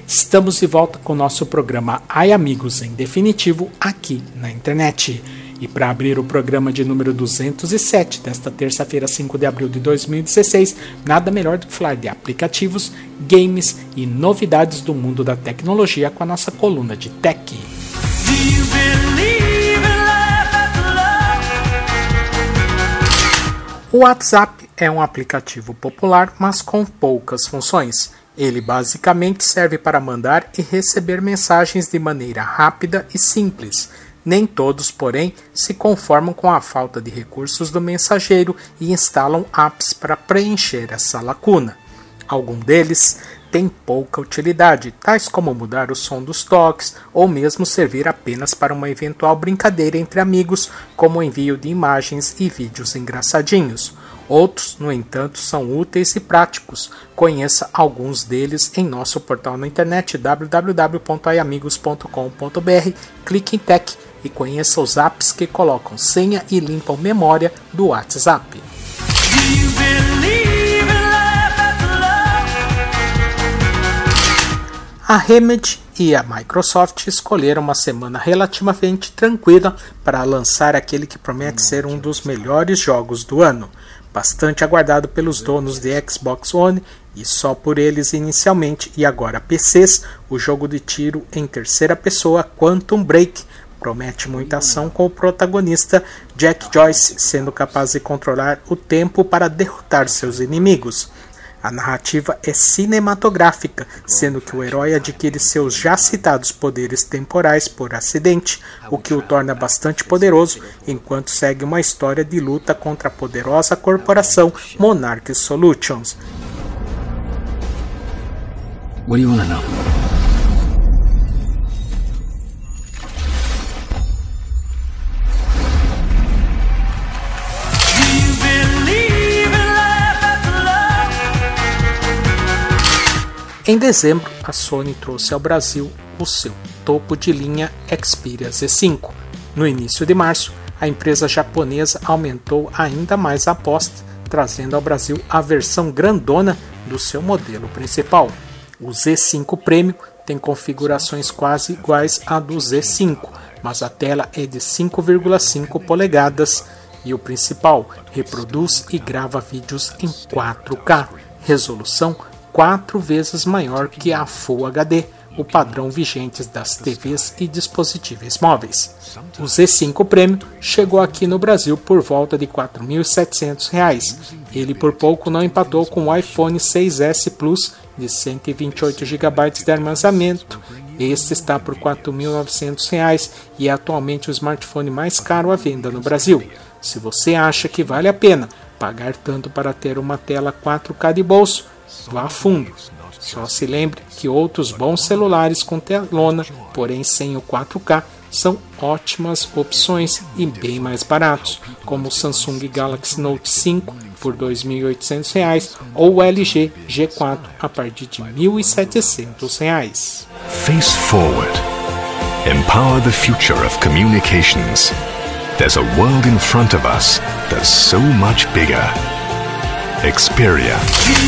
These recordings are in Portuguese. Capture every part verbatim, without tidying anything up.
Estamos de volta com o nosso programa Ai Amigos em definitivo aqui na internet. E para abrir o programa de número duzentos e sete desta terça-feira, cinco de abril de dois mil e dezesseis, nada melhor do que falar de aplicativos, games e novidades do mundo da tecnologia com a nossa coluna de Tech. O WhatsApp é um aplicativo popular, mas com poucas funções. Ele basicamente serve para mandar e receber mensagens de maneira rápida e simples. Nem todos, porém, se conformam com a falta de recursos do mensageiro e instalam apps para preencher essa lacuna. Algum deles tem pouca utilidade, tais como mudar o som dos toques ou mesmo servir apenas para uma eventual brincadeira entre amigos, como o envio de imagens e vídeos engraçadinhos. Outros, no entanto, são úteis e práticos. Conheça alguns deles em nosso portal na internet w w w ponto ai amigos ponto com ponto b r. Clique em Tech e conheça os apps que colocam senha e limpam memória do WhatsApp. A Remedy e a Microsoft escolheram uma semana relativamente tranquila para lançar aquele que promete ser um dos melhores jogos do ano. Bastante aguardado pelos donos de Xbox One e só por eles inicialmente e agora P Cs, o jogo de tiro em terceira pessoa Quantum Break promete muita ação com o protagonista Jack Joyce sendo capaz de controlar o tempo para derrotar seus inimigos. A narrativa é cinematográfica, sendo que o herói adquire seus já citados poderes temporais por acidente, o que o torna bastante poderoso, enquanto segue uma história de luta contra a poderosa corporação Monarch Solutions. What do you want to know? Em dezembro, a Sony trouxe ao Brasil o seu topo de linha Xperia Z cinco. No início de março, a empresa japonesa aumentou ainda mais a aposta, trazendo ao Brasil a versão grandona do seu modelo principal. O Z cinco Premium tem configurações quase iguais à do Z cinco, mas a tela é de cinco vírgula cinco polegadas e o principal reproduz e grava vídeos em quatro K, resolução quatro vezes maior que a Full H D, o padrão vigente das T Vs e dispositivos móveis. O Z cinco Premium chegou aqui no Brasil por volta de quatro mil e setecentos reais. Ele por pouco não empatou com o iPhone seis S Plus de cento e vinte e oito gigabytes de armazenamento. Este está por quatro mil e novecentos reais e é atualmente o smartphone mais caro à venda no Brasil. Se você acha que vale a pena pagar tanto para ter uma tela quatro K de bolso, vá a fundo. Só se lembre que outros bons celulares com telona, porém sem o quatro K, são ótimas opções e bem mais baratos, como o Samsung Galaxy Note cinco por dois mil e oitocentos reais ou o L G G quatro a partir de mil e setecentos reais. Face forward. Empower the future of communications. There's a world in front of us that's so much bigger. Xperia.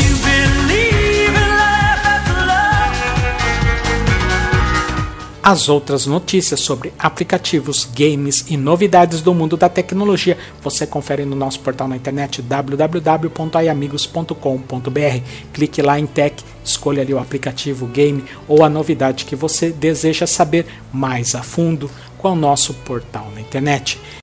As outras notícias sobre aplicativos, games e novidades do mundo da tecnologia você confere no nosso portal na internet w w w ponto ai amigos ponto com ponto b r. Clique lá em Tech, escolha ali o aplicativo, game ou a novidade que você deseja saber mais a fundo com o nosso portal na internet.